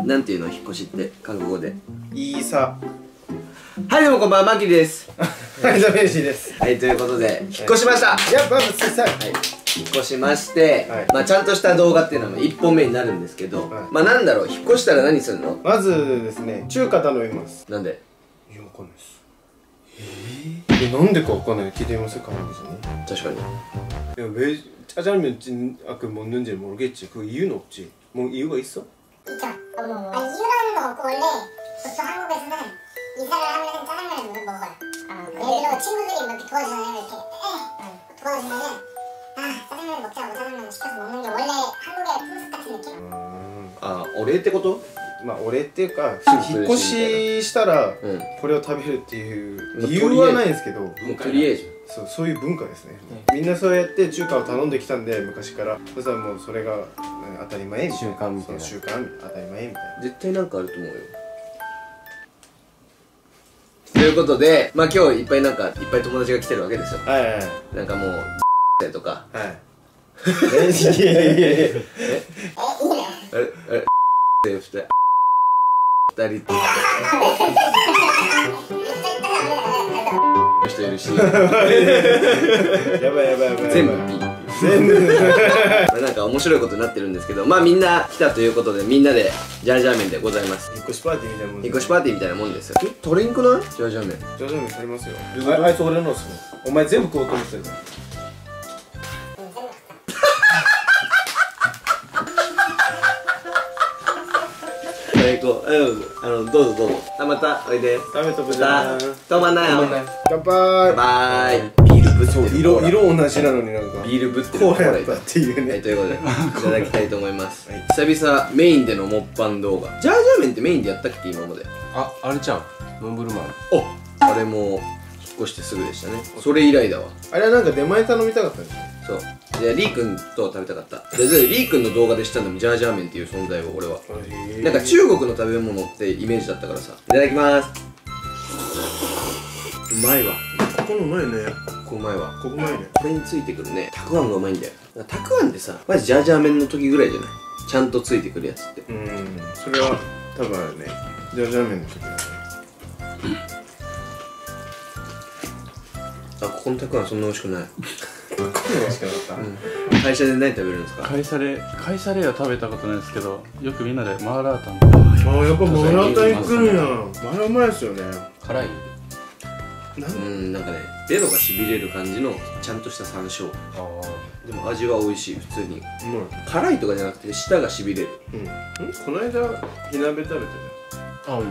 なんていうの引っ越しって韓国語で。 いいさ。 はい、どうもこんばんは、マキです。 はい、ザメイシです。 はい、ということで引っ越しました。 いや、バブつさい。 はい、引っ越しまして、 はい、 まあちゃんとした動画っていうのは1本目になるんですけど、はい、まあなんだろう、引っ越したら何するの？ まずですね、中華頼みます。 なんで？ いや、わかんないです。なんでかわかんない。聞いてみますか、 確かに。 왜 짜장면 아까 먹는지 모르겠지. 그 이유는 없지. 뭐 이유가 있어? 있죠. 이유라는 건 없고 원래 보통 한국에서는 이사를 하면 짜장면을 먹어요. 예를 들어 친구들이 이렇게 도와주잖아요. 이렇게 도와주면은 짜장면을 먹자고 짜장면을 시켜서 먹는 게 원래 한국의 풍습 같은 느낌? 올해ってこと？ まあ俺っていうか引っ越ししたらこれを食べるっていう理由はないんですけど、 とりあえずそういう文化ですね。みんなそうやって中華を頼んできたんで昔から。そしたらもうそれが当たり前、習慣みたいな。習慣当たり前みたいな。 絶対なんかあると思うよ。ということで、まあ今日いっぱい友達が来てるわけですよ。はいはいはい。なんかもうとか。はい。2人人いるし、やばい全部なんか面白いことになってるんですけど、まあみんな来たということで、みんなでジャージャー麺でございます。 引っ越しパーティーみたいなもん。 引っ越しパーティーみたいなもんですよ。取れんくない？ジャージャー麺。 ジャージャー麺取りますよ。あいつ俺のっすもん。お前全部食おうと思ってたじゃん。 どうぞどうぞ。またおいで。 食べとくじゃん。 止まんないよ。 乾杯。 バイ。ビールぶってる。 色同じなのになんか。 ビールぶってる。 コーラやったっていうね。 はい、ということでいただきたいと思います。久々メインでのモッパン動画。ジャージャー麺ってメインでやったっけ今まで？ あれちゃう。ノンブルマン。 あれも引っ越してすぐでしたね。それ以来だわ。 あれはなんか出前頼みたかったんでしょ。 そう。でリー君と食べたかった。でリー君の動画で知ったのもジャージャー麺っていう存在を俺は。なんか中国の食べ物ってイメージだったからさ。いただきます。うまいわ。 ここのうまいね。 ここうまいわ。 ここうまいね。 これについてくるね、たくあんがうまいんだよ。たくあんってさ、マジジャージャー麺の時ぐらいじゃない？ちゃんとついてくるやつって。 それは多分あるね。ジャージャー麺の時だね。 ここのたくあんそんな美味しくない。 美味しくなかった。 会社で何食べるんですか？ カイサレは食べたことないですけど、よくみんなでマーラータン。 やっぱマーラータン行くんや。マーラーうまいですよね。 辛い？ なんかね、ベロがしびれる感じのちゃんとした山椒。でも味は美味しい、普通に。辛いとかじゃなくて舌がしびれる。 この間火鍋食べたじゃん。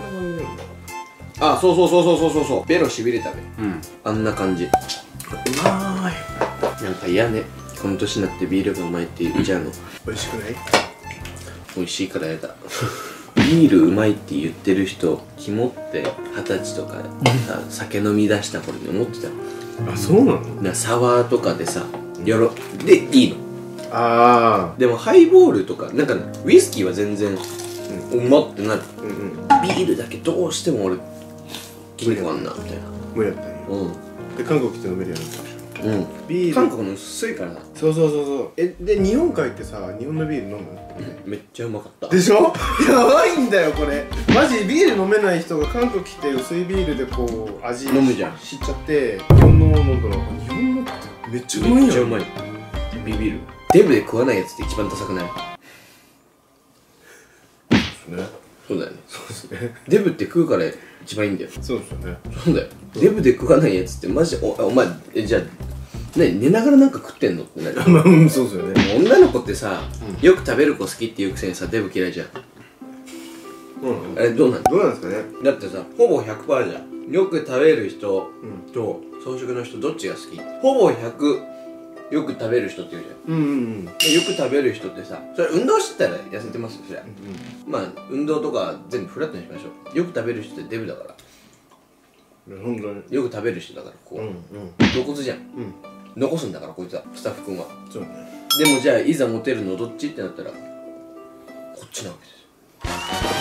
そうベロしびれたべ。あんな感じ。うまーい。なんか嫌ね、この年になってビールがうまいって言っちゃうの。 美味しくない？ 美味しいからやだ。ビールうまいって言ってる人キモって20歳とかさ酒飲み出した頃に思ってたの。 そうなの？ サワーとかでさでいいの。でもハイボールとかなんかウイスキーは全然うまってなる。ビールだけどうしても俺気に食わんなみたいな。 無理だったね。で韓国来て飲めるようになったでしょ。 ビール韓国の薄いからな。 そうで日本帰ってさ、日本のビール飲む？ めっちゃうまかった。 でしょ？やばいんだよこれ。マジビール飲めない人が韓国来て薄いビールでこう味飲むじゃん。 知っちゃって日本の飲んだら日本のってめっちゃうまいんや。 めっちゃうまい。ビビる。デブで食わないやつって一番ダサくない？そうだよね。 そうですね。 デブって食うから一番いいんだよ。 そうですよね。 そうだよ。デブで食わないやつってマジでお前じゃあ寝ながらなんか食ってんのってなる。 そうですよね。 女の子ってさ、よく食べる子好きっていうくせにさ、デブ嫌いじゃん。あれどうなんですかね。 だってさ、ほぼ 100% じゃん。よく食べる人と草食の人どっちが好き？ほぼ100よく食べる人って言うじゃん。よく食べる人ってさ、それ運動してたら痩せてますよ、そりゃ。まあ運動とか全部フラットにしましょう。よく食べる人ってデブだから。よく食べる人だから、こう露骨じゃん。残すんだからこいつは、スタッフ君は。そうね。でもじゃあいざモテるのどっちってなったらこっちなわけです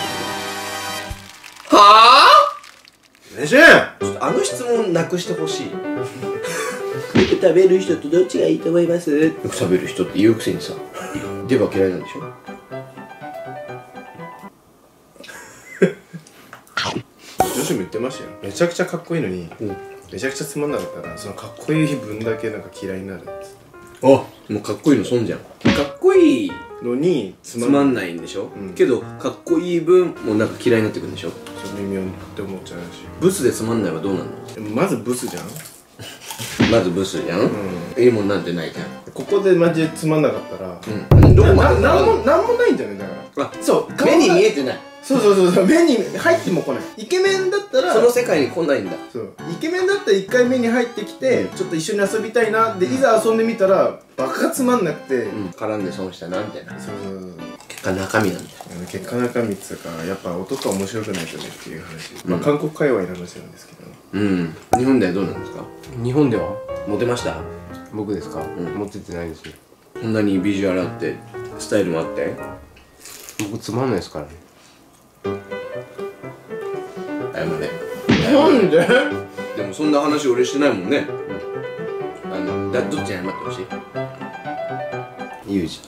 よ。はぁ？ちょっとあの質問なくしてほしい。よく食べる人とどっちがいいと思います？よく食べる人って言うくせにさ、デブは嫌いなんでしょ？ 人も言ってましたよ。めちゃくちゃかっこいいのに、めちゃくちゃつまんなかったらそのかっこいい分だけなんか嫌いになるっつって。 あ、もうかっこいいの損じゃん。かっこいいのにつまんないんでしょ、けどかっこいい分もうなんか嫌いになってくるんでしょ。 微妙って思っちゃうし。 ブスでつまんないはどうなの？ でもまずブスじゃん。 まずブスじゃん、いいもんなんてないじゃん。 ここでマジでつまんなかったら、 どこまでなんもないんじゃないだから。 あ、そう、目に見えてない。 そう目に入っても来ない。イケメンだったらその世界に来ないんだ。 そう、イケメンだったら1回目に入ってきて、ちょっと一緒に遊びたいなで、いざ遊んでみたらバカつまんなくて、 絡んで損したなみたいな。 そう結果中身なんだ。 結果中身っつうか、やっぱ男は面白くないとねっていう話。まあ韓国界隈の話なんですけど、 日本ではどうなんですか？ 日本ではモテました？ 僕ですか？モテてないですよ。 こんなにビジュアルあってスタイルもあって。 僕つまんないですからね。 謝れ。 なんで？ でもそんな話俺してないもんね。どっちに謝ってほしい？ ユージ。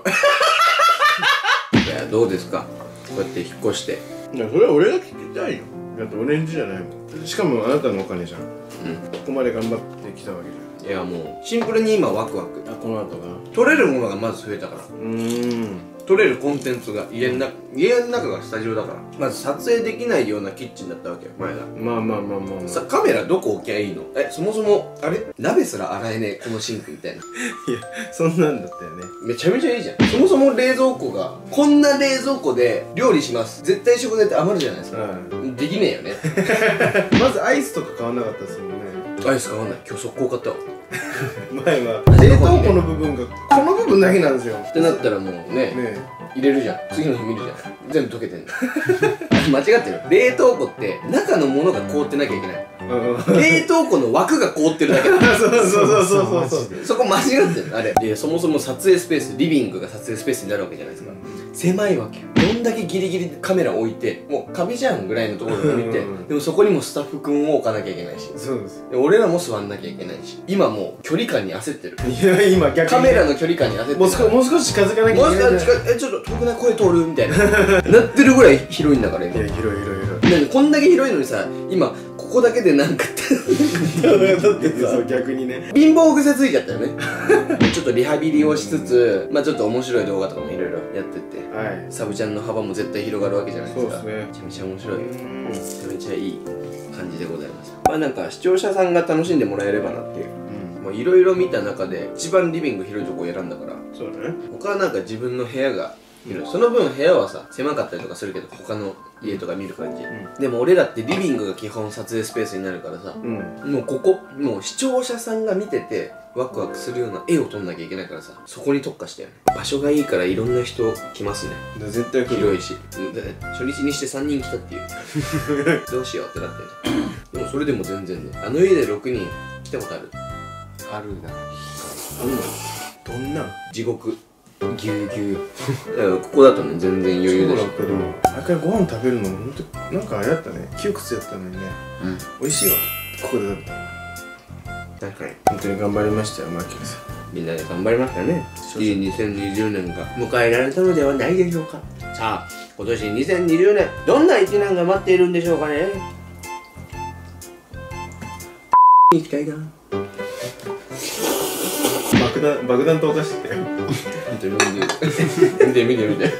いや、どうですか？こうやって引っ越して。 いや、それは俺が聞きたいよ。だって俺んちじゃないもん。しかもあなたのお金じゃん。ここまで頑張ってきたわけじゃん。 いや、もうシンプルに今ワクワク。 この後が取れるものがまず増えたから。取れるコンテンツが家の中がスタジオだから。まず撮影できないようなキッチンだったわけよ、前が。 まあさ、カメラどこ置きゃいいの？そもそもあれ鍋すら洗えねえこのシンクみたいな。 いや、そんなんだったよね。 めちゃめちゃいいじゃん。そもそも冷蔵庫がこんな冷蔵庫で料理します、絶対食材って余るじゃないですか。できねえよね。 まずアイスとか買わなかったですもんね。 アイス買わない。今日速攻買ったわ。 前は冷凍庫の部分がこの部分だけなんですよってなったらもうね入れるじゃん。次の日見るじゃん。全部溶けてんだ。間違ってる。冷凍庫って中のものが凍ってなきゃいけない。冷凍庫の枠が凍ってるだけだ。 そうそこ間違ってる。あれいや、そもそも撮影スペース、リビングが撮影スペースになるわけじゃないですか。狭いわけよ。どんだけギリギリカメラ置いて、もう壁じゃんぐらいのところに置いて、でもそこにもスタッフ君を置かなきゃいけないし、 そうです。 俺らも座んなきゃいけないし、今もう距離感に焦ってる。 いや、今逆にカメラの距離感に焦ってる。 もう少し近づかなきゃいけない。 ちょっと遠くない？声通るみたいななってるぐらい広いんだから今。 いや、広いこんだけ広いのにさ、今ここだけでなんかだってさ、逆にね貧乏癖ついちゃったよね。ちょっとリハビリをしつつ、まあちょっと面白い動画とかもいろいろやってって、サブちゃんの幅も絶対広がるわけじゃないですか。めちゃめちゃ面白いよ。めちゃめちゃいい感じでございます。まあなんか視聴者さんが楽しんでもらえればなっていう。いろいろ見た中で一番リビング広いとこを選んだから。 そうだね。 他はなんか自分の部屋が広い。その分部屋はさ狭かったりとかするけど、他の家とか見る感じ、でも俺らってリビングが基本撮影スペースになるからさ、もうここもう視聴者さんが見ててワクワクするような絵を撮んなきゃいけないからさ、そこに特化してよね。場所がいいからいろんな人来ますね。 絶対広いし、初日にして3人来たっていうどうしようってなってる。でもそれでも全然ね、あの家で6人来たことある？ あるな。 どんな地獄。 ぎゅうぎゅう。 ここだとね全然余裕でしょ。 毎回ご飯食べるのも本当なんかあれだったね、窮屈やったのにね、美味しいわ、ここで食べたら。 確かに本当に頑張りましたよ、マキさん。 みんなで頑張りましたね。いい2020年が迎えられたのではないでしょうか。さあ、今年2020年どんな1年が待っているんでしょうかね。行きたいな。 爆弾投下してたよ。 見て面白い人いる。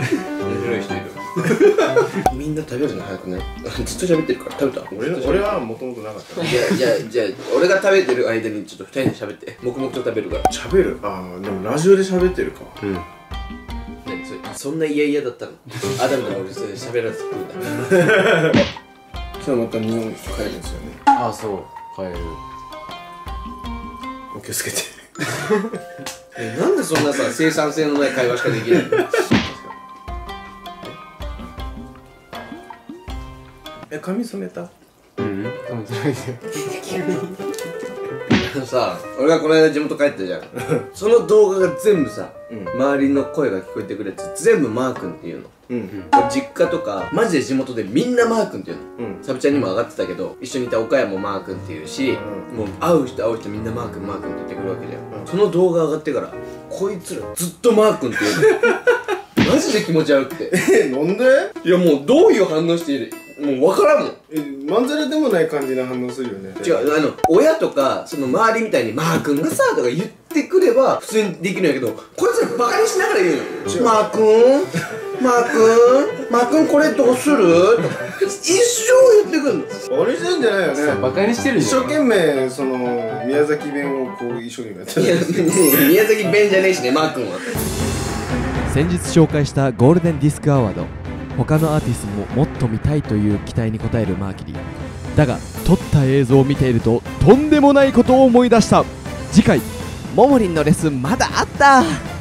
みんな食べるの早くない？ずっと喋ってるから。食べた？ 俺はもともとなかった。 じゃあ俺が食べてる間にちょっと2人で喋って。黙々と食べるから。 喋る？ああ、でもラジオで喋ってるか。 そんな嫌だったの？あ、だめだ、俺それ喋らず食うんだ。 それまた日本帰るんですよね。 ああ、そう、帰る。 お気をつけて。 なんでそんなさ、生産性のない会話しかできないの？ 髪染めた？ 染めてないで。 さ、俺がこの間地元帰ったじゃん。その動画が全部さ、周りの声が聞こえてくるやつ全部マー君っていうの。実家とかマジで地元でみんなマー君っていうの。サブちゃんにも上がってたけど、一緒にいた岡山もマー君っていうし、もう会う人みんなマー君って言ってくるわけじゃん。その動画上がってからこいつらずっとマー君っていうの。マジで気持ち悪くて。 なんで？ いやもうどういう反応していもう分からんもん。 まんざらでもない感じの反応するよね。 違う、親とかその周りみたいに「マー君がさ」とか言ってくれば普通にできるんやけど、こいつらバカにしながら言うの。マー君マー君これどうする?」とか一生言ってくんの。 バカにしてんじゃないよね。 バカにしてる一生懸命その宮崎弁をこう一生懸命やっていやる。 宮崎弁じゃねえしね、マー君は。 先日紹介したゴールデンディスクアワード、他のアーティストももっと見たいという期待に応えるマーキュリーだが、撮った映像を見ているととんでもないことを思い出した。次回ももりんのレッスンまだあった。